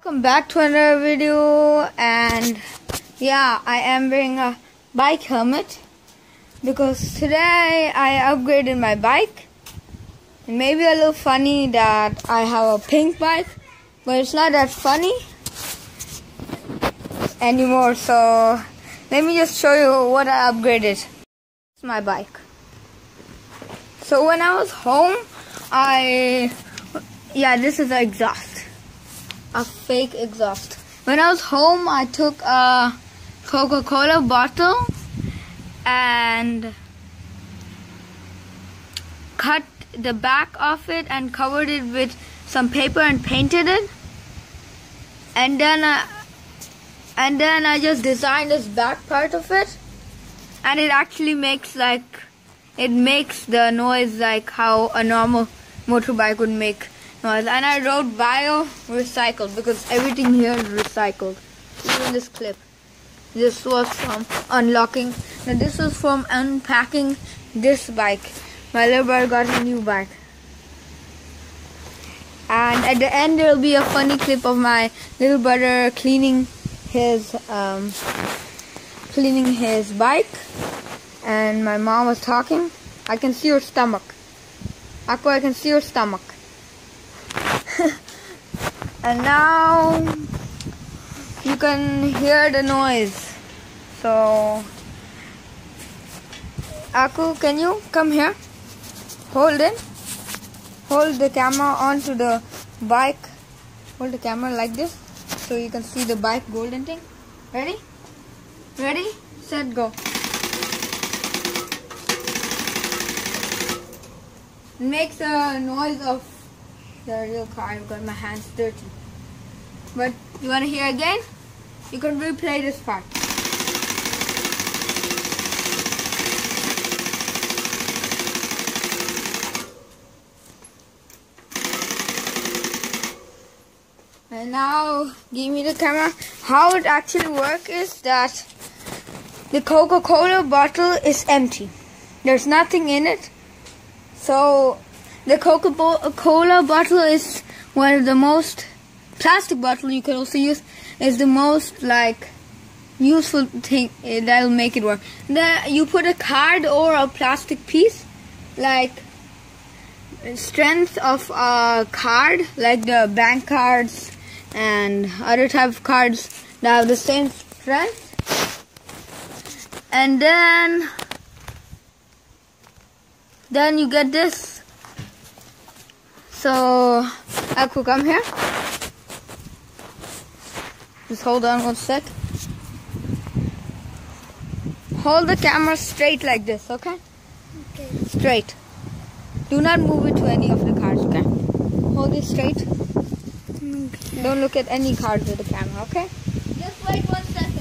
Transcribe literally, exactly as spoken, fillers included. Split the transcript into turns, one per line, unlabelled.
Welcome back to another video, and yeah, I am wearing a bike helmet because today I upgraded my bike. It may be a little funny that I have a pink bike, but it's not that funny anymore. So let me just show you what I upgraded. It's my bike. So when I was home, I yeah, this is the exhaust. A fake exhaust. When I was home, I took a Coca-Cola bottle and cut the back of it and covered it with some paper and painted it. And then, uh, and then I just designed this back part of it, and it actually makes like it makes the noise like how a normal motorbike would make noise. And I wrote bio recycled because everything here is recycled. Even this clip. This was from unlocking. Now this was from unpacking this bike. My little brother got a new bike. And at the end there will be a funny clip of my little brother cleaning his um, cleaning his bike. And my mom was talking. I can see your stomach. Aqua, I can see your stomach. And now you can hear the noise. So Aku, can you come here? Hold it. Hold the camera onto the bike. Hold the camera like this so you can see the bike golden thing. Ready? Ready? Set, go. It makes a noise of the real car. I've got my hands dirty. But you want to hear again? You can replay this part. And now, give me the camera. How it actually works is that the Coca-Cola bottle is empty. There's nothing in it. So the Coca-Cola bottle is one of the most plastic bottle you can also use. Is the most like useful thing that will make it work. Then you put a card or a plastic piece, like strength of a card, like the bank cards and other type of cards that have the same strength. And then then you get this. So Aku, come here. Just hold on one sec. Hold the camera straight like this, okay? Okay. Straight. Do not move it to any of the cards, okay? Hold it straight. Okay. Don't look at any cards with the camera, okay?
Just wait one second.